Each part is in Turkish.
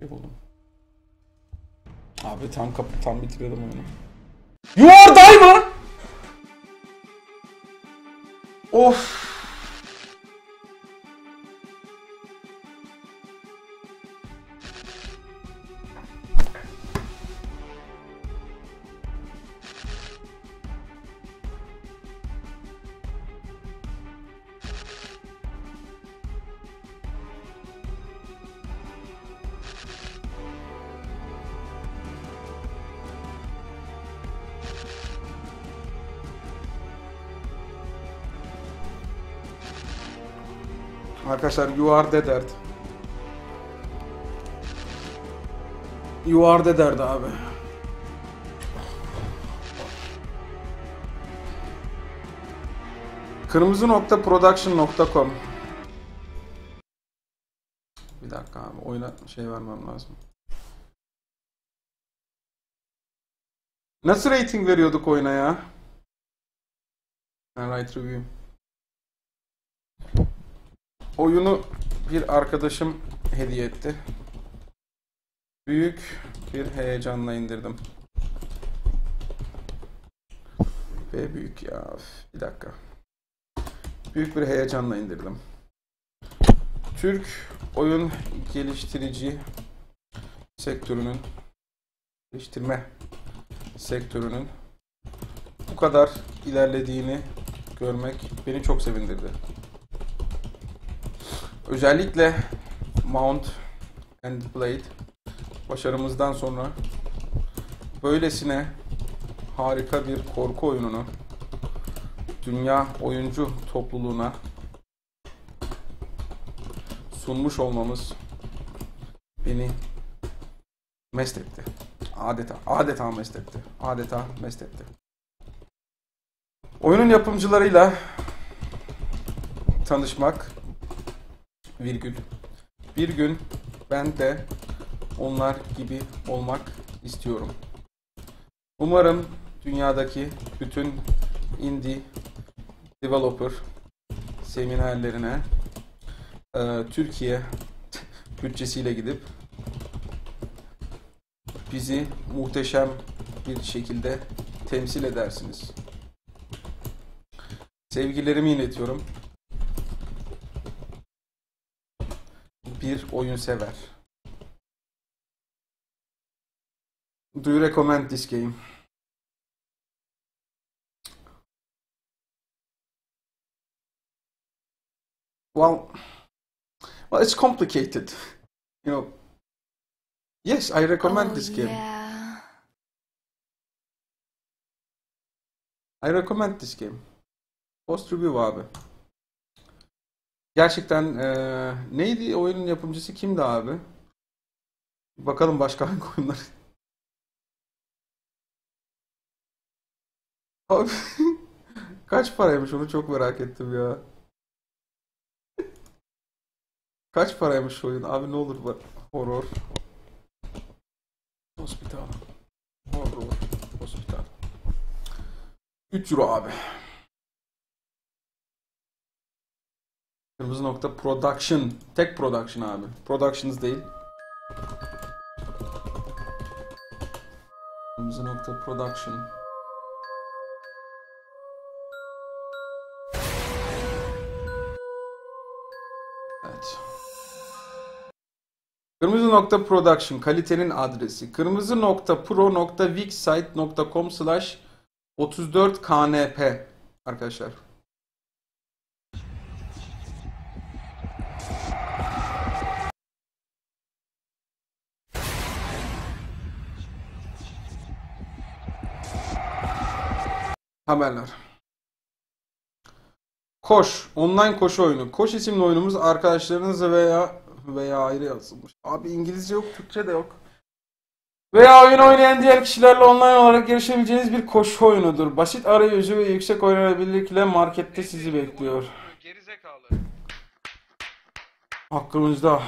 Buldum. Abi tam bitiriyordum oyunu. You are die mı? Of. Arkadaşlar you are dead derdi. You are dead derdi abi. Kırmızı.production.com. Bir dakika abi, oyuna şey vermem lazım. Nasıl rating veriyorduk oyuna ya? Right review. Oyunu bir arkadaşım hediye etti. Büyük bir heyecanla indirdim. Ve büyük ya. Bir dakika. Büyük bir heyecanla indirdim. Türk oyun geliştirme sektörünün bu kadar ilerlediğini görmek beni çok sevindirdi. Özellikle Mount and Blade başarımızdan sonra böylesine harika bir korku oyununu dünya oyuncu topluluğuna sunmuş olmamız beni mest etti. Adeta mest etti. Adeta mest etti. Oyunun yapımcılarıyla tanışmak bir gün ben de onlar gibi olmak istiyorum. Umarım dünyadaki bütün indie developer seminerlerine Türkiye bütçesiyle gidip bizi muhteşem bir şekilde temsil edersiniz. Sevgilerimi iletiyorum. Bir oyun sever. Do you recommend this game? Well, it's complicated. You know. Yes, I recommend this game. Yeah. I recommend this game. Post review abi. Gerçekten neydi oyunun yapımcısı, kimdi abi? Bakalım başka hangi oyunlar. Abi kaç paraymış, onu çok merak ettim ya. Kaç paraymış oyun? Abi ne olur bak. Horror. Hospital. Horror. Hospital. 3 euro abi. Kırmızı.production. Tek production abi. Productions değil. Kırmızı.production. Evet. Kırmızı.production kalitenin adresi. Kırmızı.pro.wixsite.com/34knp arkadaşlar. Haberler. Koş. Online koşu oyunu. Koş isimli oyunumuz arkadaşlarınızla veya ayrı yazılmış. Abi İngilizce yok, Türkçe de yok. Veya oyun oynayan diğer kişilerle online olarak yarışabileceğiniz bir koşu oyunudur. Basit arayüzü ve yüksek oynanabilirlikle markette sizi bekliyor. Gerizekalı. Hakkımızda.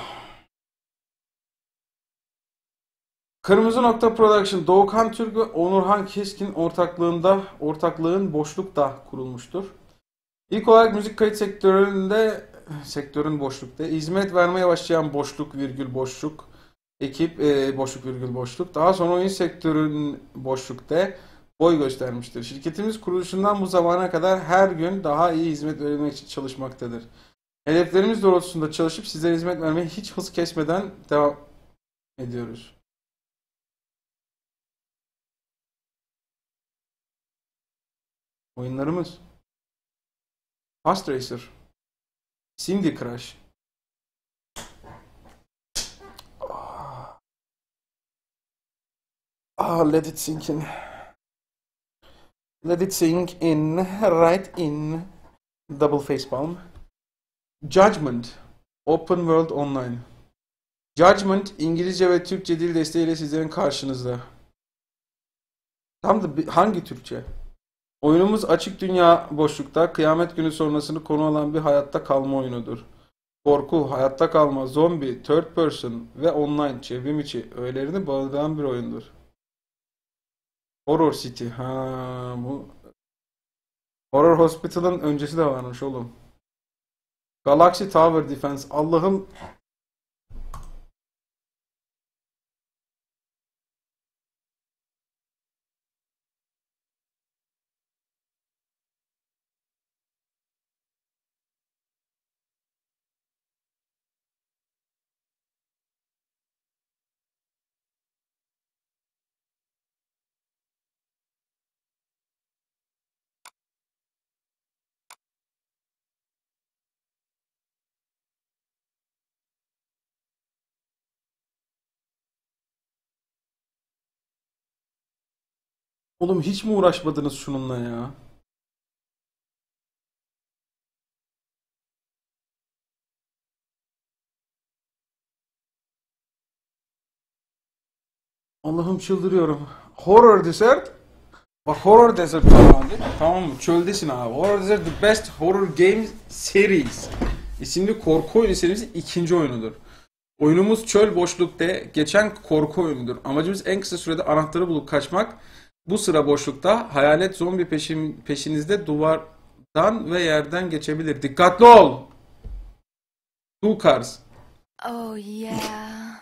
Kırmızı.production Doğukan Türk ve Onurhan Keskin ortaklığın boşlukta kurulmuştur. İlk olarak müzik kayıt sektörün boşlukta hizmet vermeye başlayan boşluk Ekip boşluk virgül boşluk. Daha sonra oyun sektörün boşlukta boy göstermiştir. Şirketimiz kuruluşundan bu zamana kadar her gün daha iyi hizmet verebilmek için çalışmaktadır. Hedeflerimiz doğrultusunda çalışıp sizlere hizmet vermeye hiç hız kesmeden devam ediyoruz. Oyunlarımız Fast Racer, Cindy Crush, Let it sink in. Let it sink in, right in. Double facepalm. Judgment, Open World Online. Judgment, İngilizce ve Türkçe dil desteğiyle sizlerin karşınızda. Tam da hangi Türkçe? Oyunumuz açık dünya boşlukta, kıyamet günü sonrasını konu alan bir hayatta kalma oyunudur. Korku, hayatta kalma, zombi, third person ve online çevrim içi öğelerini barındıran bir oyundur. Horror City, bu Horror Hospital'ın öncesi de varmış oğlum. Galaxy Tower Defense, Allah'ım. Oğlum hiç mi uğraşmadınız şununla ya? Allah'ım çıldırıyorum. Horror Desert. Bak Horror Desert falan değil mi? Tamam mı? Çöldesin abi. Horror Desert The Best Horror Game Series isimli korku oyunu serimizin ikinci oyunudur. Oyunumuz çöl boşlukta geçen korku oyunudur. Amacımız en kısa sürede anahtarı bulup kaçmak. Bu sıra boşlukta hayalet zombi peşinizde duvardan ve yerden geçebilir. Dikkatli ol! Two Cars. Oh yeah.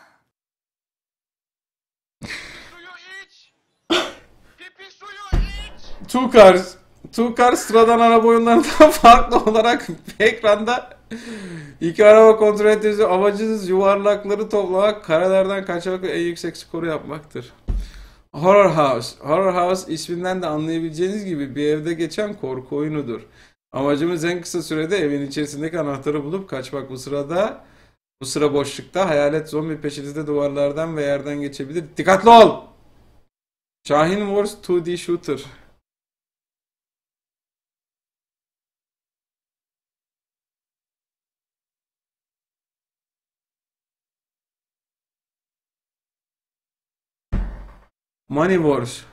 Two Cars. Two Cars sıradan araba oyunlarından farklı olarak ekranda iki araba kontrol ettiğiniz amacınız yuvarlakları toplamak, karelerden kaçmak ve en yüksek skoru yapmaktır. Horror House. Horror House isminden de anlayabileceğiniz gibi bir evde geçen korku oyunudur. Amacımız en kısa sürede evin içerisindeki anahtarı bulup kaçmak. Bu sıra boşlukta hayalet zombi peşinizde duvarlardan ve yerden geçebilir. Dikkatli ol! Şahin Wars 2D Shooter. Money Wars.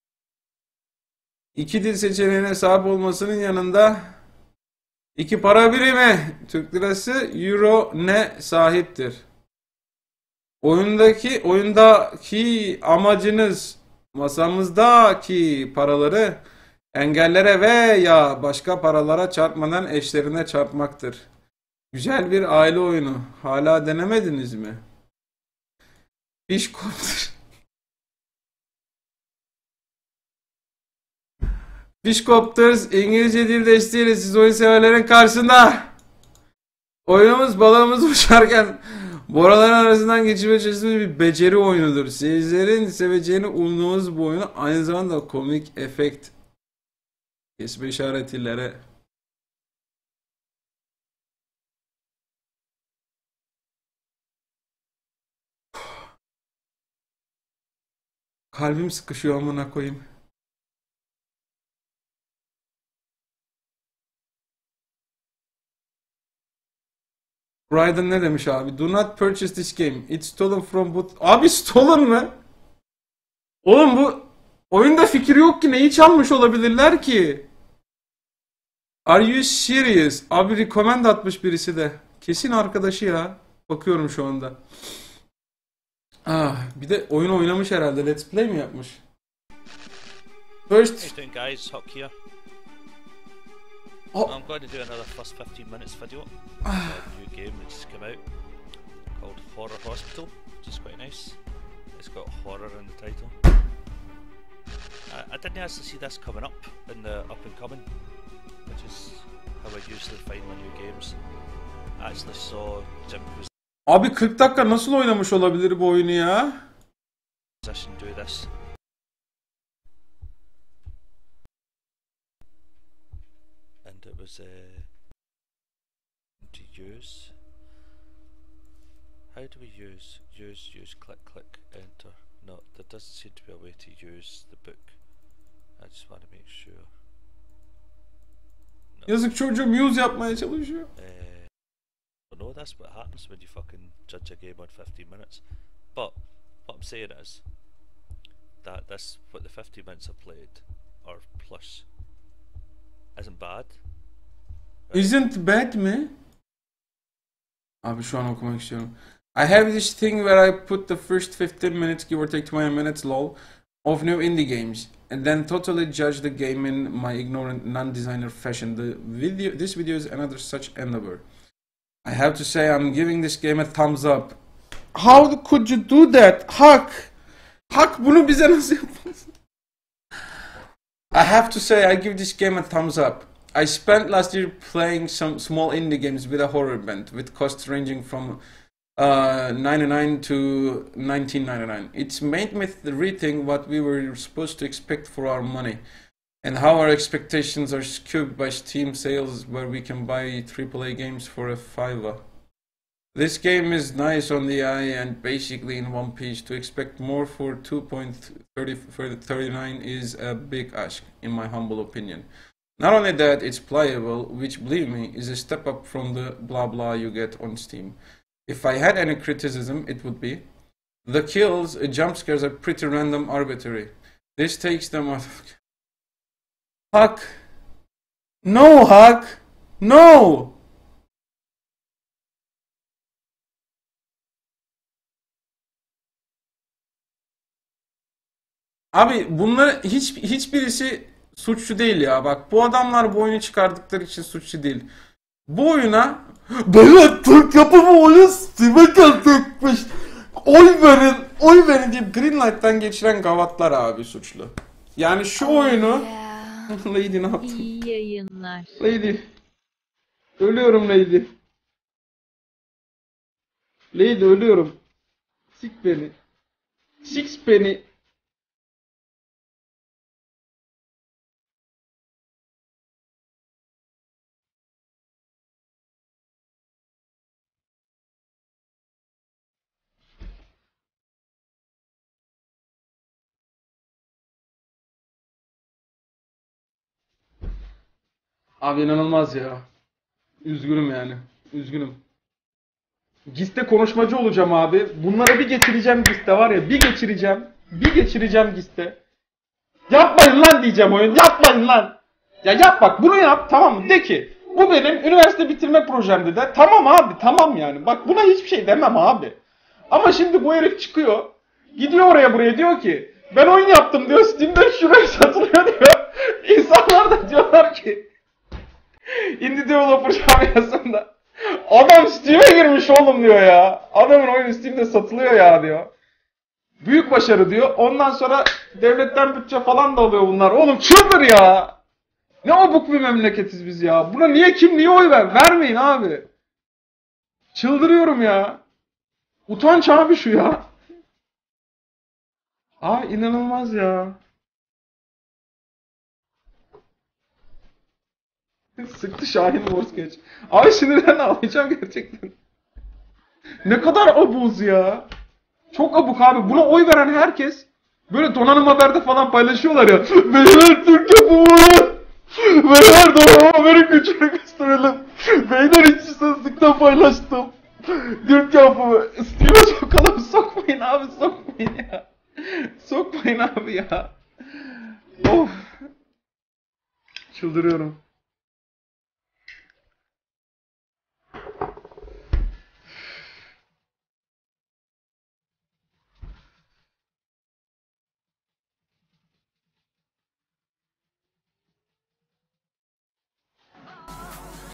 İki dil seçeneğine sahip olmasının yanında iki para birimi Türk lirası, euro ne sahiptir. Oyundaki amacınız masamızdaki paraları engellere veya başka paralara çarpmadan eşlerine çarpmaktır. Güzel bir aile oyunu. Hala denemediniz mi? Fishcopter. Fishcopters İngilizce dil desteğiyle siz oyun severlerin karşısında. Oyunumuz balığımız uçarken boraların arasından geçirmeye çalıştığımız bir beceri oyunudur. Seyircilerin seveceğini umduğumuz bu oyunu aynı zamanda komik efekt kesme işaretlere. Kalbim sıkışıyor amına koyayım. Raiden ne demiş abi? Do not purchase this game. It's stolen from boot. Abi stolen mı? Oğlum bu oyunda fikir yok ki. Neyi çalmış olabilirler ki? Are you serious? Abi recommend atmış birisi de. Kesin arkadaşı ya. Bakıyorum şu anda. Bir de oyun oynamış herhalde. Let's play mi yapmış? First. How you doing, guys? Huck here. Oh. I'm going to do another first 15 minutes video. A new game that's come out called Horror Hospital, which is quite nice. It's got horror in the title. I didn't actually see this coming up in the up and coming, which is how I usually find my new games. I actually saw Jim Abi 40 dakika nasıl oynamış olabilir bu oyunu ya? Position do this. And it was to use. How do we use click click enter? No, there doesn't seem to be a way to use the book. I just want to make sure. No. Yazık çocuğum use yapmaya çalışıyor. I know that's what happens when you fucking judge a game on 15 minutes. But what I'm saying is that this, what the 50 minutes I've played, or plus, isn't bad. Right? Isn't bad mi? Abi şu an okumak istiyorum. I have this thing where I put the first 15 minutes, give or take 20 minutes, lol, of new indie games, and then totally judge the game in my ignorant non-designer fashion. This video is another such endeavor. I have to say I'm giving this game a thumbs up. How could you do that? Hak! Hak bunu bize nasıl yapıyorsun? I have to say I give this game a thumbs up. I spent last year playing some small indie games with a horror band, with costs ranging from 99 to 1999. It's made me rethink what we were supposed to expect for our money, and how our expectations are skewed by Steam sales where we can buy AAA games for a $5. This game is nice on the eye and basically in one piece. To expect more for 2.39 is a big ask, in my humble opinion. Not only that, it's playable, which believe me is a step up from the blah blah you get on Steam. If I had any criticism, it would be the kills, jump scares are pretty random, arbitrary. This takes them off. Hak. No, Hak. No. Abi bunlar hiçbirisi suçlu değil ya. Bak bu adamlar bu oyunu çıkardıkları için suçlu değil. Bu oyuna böyle Türk yapımı oyun Steam'e gelecekmiş. Oy verin deyip Greenlight'tan geçiren gavatlar abi suçlu. Yani şu oyunu Yeah. Lady ne yaptın? İyi yayınlar. Lady. Ölüyorum Lady. Lady ölüyorum. Sik beni. Sik beni. Abi inanılmaz ya. Üzgünüm yani. Üzgünüm. GIS'te konuşmacı olacağım abi. Bunlara bir geçireceğim GIS'te var ya. Bir geçireceğim. Bir geçireceğim GIS'te. Yapmayın lan diyeceğim oyun. Yapmayın lan. Ya yap bak bunu yap tamam mı? De ki bu benim üniversite bitirme projemdi de. Tamam abi tamam yani. Bak buna hiçbir şey demem abi. Ama şimdi bu herif çıkıyor. Gidiyor oraya buraya diyor ki ben oyun yaptım diyor. Steam'de şuraya satılıyor diyor. İnsanlar da diyorlar ki Indie Developer camiasında adam Steam'e girmiş oğlum diyor ya. Adamın oyunu Steam'de satılıyor ya diyor. Büyük başarı diyor. Ondan sonra devletten bütçe falan da alıyor bunlar. Oğlum çıldır ya. Ne obuk bir memleketiz biz ya. Buna niye oy vermeyin abi. Çıldırıyorum ya. Utanç abi şu ya. Abi inanılmaz ya. Sıktı Şahin Morskeç. Abi sinirden ağlayacağım gerçekten. Ne kadar abuz ya. Çok abuk abi. Buna oy veren herkes böyle donanım haberde falan paylaşıyorlar ya. Beyler Türk yapımı. Beyler donanım haberi gücünü gösterelim. Beyler işsizlikten paylaştım. Türk yapımı. Steam'e sokalım. Sokmayın abi sokmayın ya. Sokmayın abi ya. Of. Çıldırıyorum.